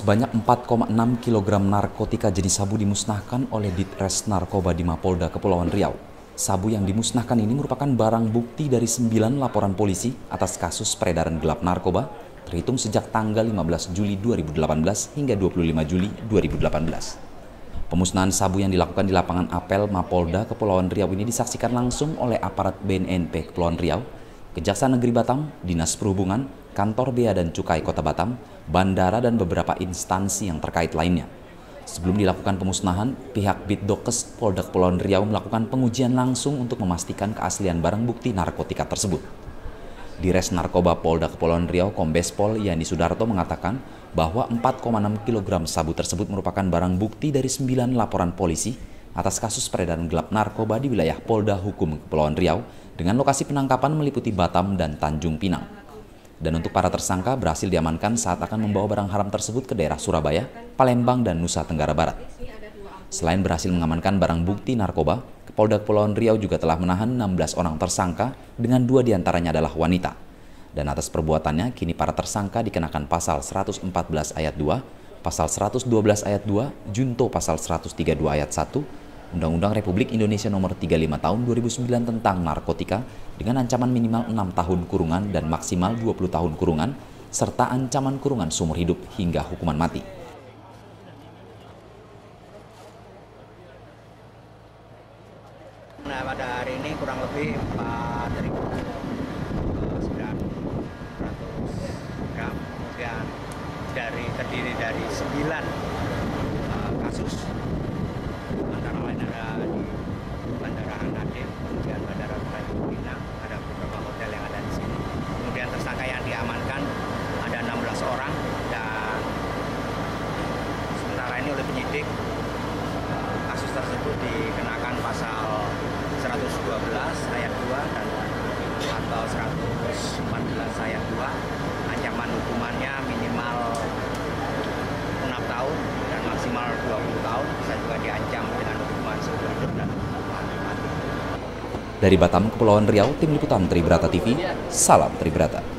Sebanyak 4,6 kg narkotika jenis sabu dimusnahkan oleh Ditres Narkoba di Mapolda Kepulauan Riau. Sabu yang dimusnahkan ini merupakan barang bukti dari 9 laporan polisi atas kasus peredaran gelap narkoba terhitung sejak tanggal 15 Juli 2018 hingga 25 Juli 2018. Pemusnahan sabu yang dilakukan di lapangan apel Mapolda Kepulauan Riau ini disaksikan langsung oleh aparat BNNP Kepulauan Riau, Kejaksaan Negeri Batam, Dinas Perhubungan, Kantor Bea dan Cukai Kota Batam, bandara dan beberapa instansi yang terkait lainnya. Sebelum dilakukan pemusnahan, pihak Bitdokes Polda Kepulauan Riau melakukan pengujian langsung untuk memastikan keaslian barang bukti narkotika tersebut. Dires Narkoba Polda Kepulauan Riau Kombes Pol Yani Sudarto mengatakan bahwa 4,6 kg sabu tersebut merupakan barang bukti dari 9 laporan polisi atas kasus peredaran gelap narkoba di wilayah Polda Hukum Kepulauan Riau dengan lokasi penangkapan meliputi Batam dan Tanjung Pinang. Dan untuk para tersangka berhasil diamankan saat akan membawa barang haram tersebut ke daerah Surabaya, Palembang, dan Nusa Tenggara Barat. Selain berhasil mengamankan barang bukti narkoba, Polda Kepulauan Riau juga telah menahan 16 orang tersangka dengan 2 diantaranya adalah wanita. Dan atas perbuatannya, kini para tersangka dikenakan pasal 114 ayat 2, pasal 112 ayat 2, junto pasal 132 ayat 1, Undang-Undang Republik Indonesia Nomor 35 Tahun 2009 tentang narkotika dengan ancaman minimal 6 tahun kurungan dan maksimal 20 tahun kurungan, serta ancaman kurungan seumur hidup hingga hukuman mati. Nah, pada hari ini kurang lebih 4.900 gram, kemudian terdiri dari 9 kasus. Antara lain ada di Bandara Anadim, kemudian Bandara Tanjung Pinang, ada beberapa hotel yang ada di sini. Kemudian tersangka yang diamankan ada 16 orang, dan sementara ini oleh penyidik kasus tersebut dikenakan pasal 112 ayat 2 dan atau 114 ayat 2. Ancaman hukumannya minimal 6 tahun dan maksimal 20 tahun, bisa juga diancam dengan hukuman seumur hidup dan hukuman mati. Dari Batam, Kepulauan Riau, Tim Liputan Tribrata TV, salam Tribrata.